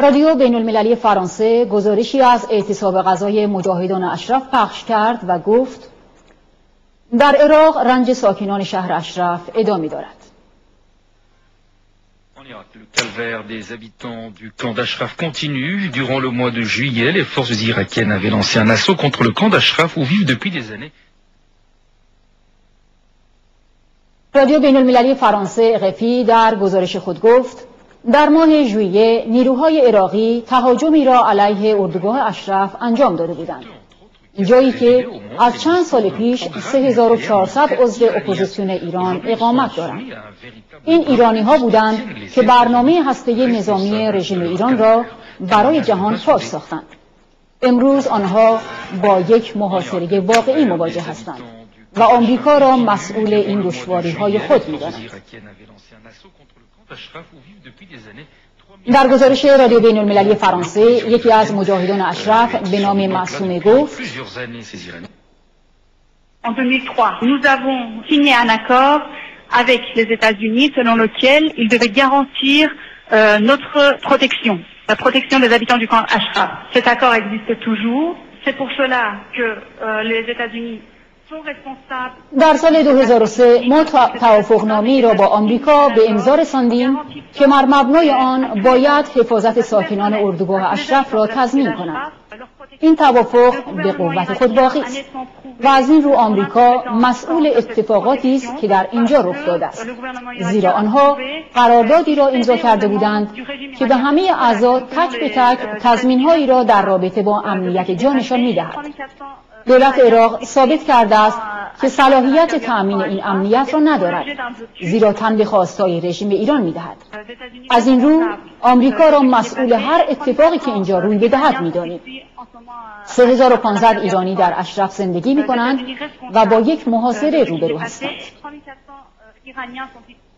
رادیو بین المللی فرانسه گزارشی از اعتصاب غذای مجاهدان اشرف پخش کرد و گفت در عراق رنج ساکنان شهر اشرف ادامه دارد. Le calvaire des habitants du camp d'Ashraf continue. Durant le mois de juillet, les forces irakiennes avaient lancé un assaut contre le camp d'Ashraf où vivent depuis des années. رادیو بین المللی فرانسه RFI در گزارش خود گفت در ماه ژوئیه نیروهای عراقی تهاجمی را علیه اردوگاه اشرف انجام داده بودند، جایی که از چند سال پیش 3400 عضو اپوزیسیون ایران اقامت دارند. این ایرانی ها بودند که برنامه هسته نظامی رژیم ایران را برای جهان فاش ساختند. امروز آنها با یک محاصره واقعی مواجه هستند و آمریکا را مسئول این دشواری‌های خود می‌داند. در گزارش رادیو بین المللی فرانسه یکی از مجاهدان اشرف به نام معصومه گفت En 2003, nous avons signé un accord avec les États-Unis selon lequel ils devaient garantir notre protection, la protection des habitants du camp Ashraf. Cet accord existe toujours. C'est pour cela que les États-Unis در سال 2003 ما توافقنامه‌ای را با آمریکا به امضا رساندیم که بر مبنای آن باید حفاظت ساکنان اردوگاه اشرف را تضمین کند. این توافق به قوت خود باقی است و از این رو آمریکا مسئول اتفاقاتی است که در اینجا رخ داده است، زیرا آنها قراردادی را امضا کرده بودند که به همه اعضا تک به تک تضمین‌هایی را در رابطه با امنیت جانشان می‌دهد. دولت عراق ثابت کرده است که صلاحیت تأمین این امنیت را ندارد، زیرا تن به خواستای رژیم ایران می‌دهد. از این رو آمریکا را مسئول هر اتفاقی که اینجا روی بدهد می‌دانیم. 3500 ایرانی در اشرف زندگی می‌کنند و با یک محاصره روبرو هستند.